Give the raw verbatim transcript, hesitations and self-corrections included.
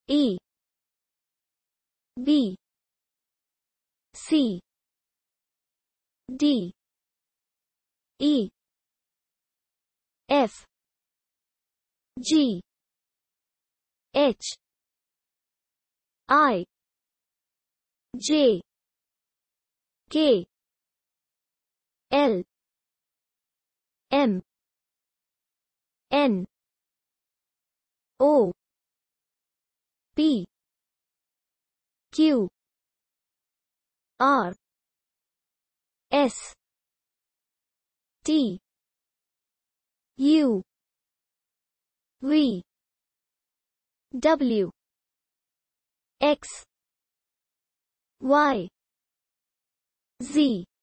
E B C D E F G H I J K L M N O P Q R S T U V W X Y Z